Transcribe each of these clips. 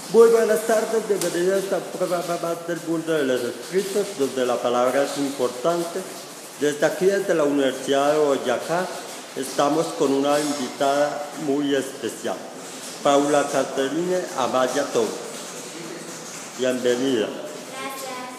Muy buenas tardes, bienvenidos a esta prueba más del mundo de los escritos, donde la palabra es importante. Desde aquí, desde la Universidad de Boyacá, estamos con una invitada muy especial, Paula Caterine Amaya Torres. Bienvenida. Gracias.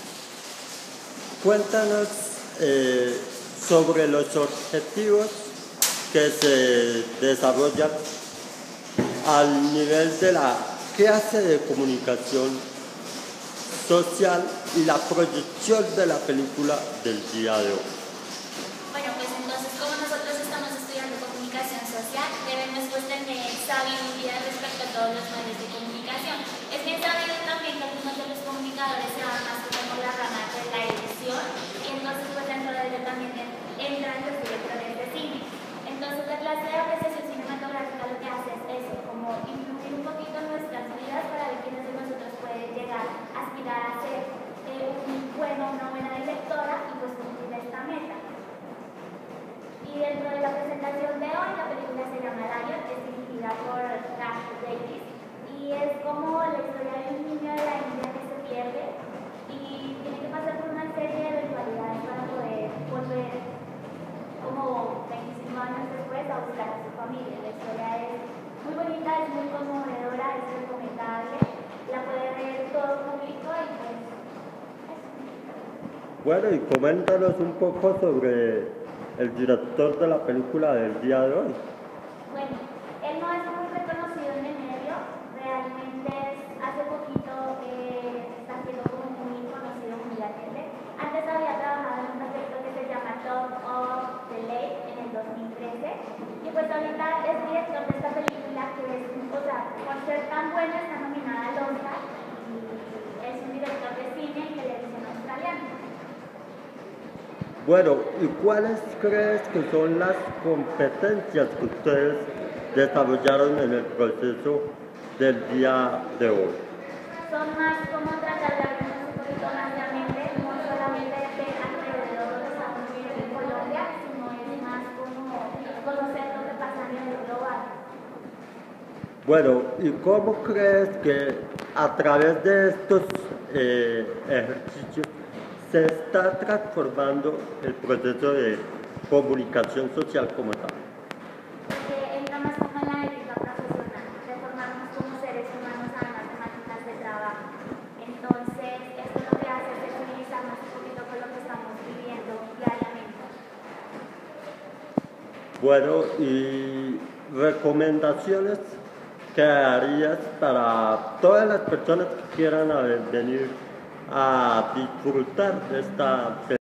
Cuéntanos sobre los objetivos que se desarrollan al nivel de la clase de comunicación social y la proyección de la película del día de hoy. Bueno, pues entonces como nosotros estamos estudiando comunicación social, debemos pues tener sabiduría respecto a todos los medios de comunicación. Es bien sabido también que algunos de los comunicadores se van más por la rama de la edición y entonces pues dentro de ello también entran los directores de cine. Entonces la clase de apreciación cinematográfica lo que hace es eso, como influir un poquito en nuestras vidas para ver quiénes de nosotros pueden llegar a aspirar a ser una buena directora y pues cumplir esta meta. Y dentro de la presentación de hoy, la película se llama Lion, es dirigida por Gareth Davis y es como la historia de un niño de la India que se pierde y tiene que pasar por una serie de eventualidades para poder volver como 25 años después a buscar a su familia. La historia es muy bonita, es muy conmovedora, es recomendable, la puede ver todo público y pues eso. Bueno, y coméntanos un poco sobre el director de la película del día de hoy. Bueno, él no es muy reconocido en el medio, realmente hace poquito está siendo como muy conocido mundialmente. Antes había trabajado en un proyecto que se llama Top of the Lake en el 2013 y pues ahorita es director de esta película que es, o sea, por ser tan buena está nominada al Oscar y es un director de cine y televisión australiano. Bueno, ¿y cuáles crees que son las competencias que ustedes desarrollaron en el proceso del día de hoy? Son más como tratar de abrirnos un poquito más la mente, no solamente de alrededor de estamos viviendo en Colombia, sino es más como conocer lo que pasa a nivel global. Bueno, ¿y cómo crees que a través de estos ejercicios se está transformando el proceso de comunicación social como tal? Porque entra más como en la ética profesional, de formarnos como seres humanos además de máquinas de trabajo. Entonces, esto lo que hace es sensibilizarnos un poquito con lo que estamos viviendo diariamente. Bueno, y recomendaciones que harías para todas las personas que quieran venir a disfrutar de esta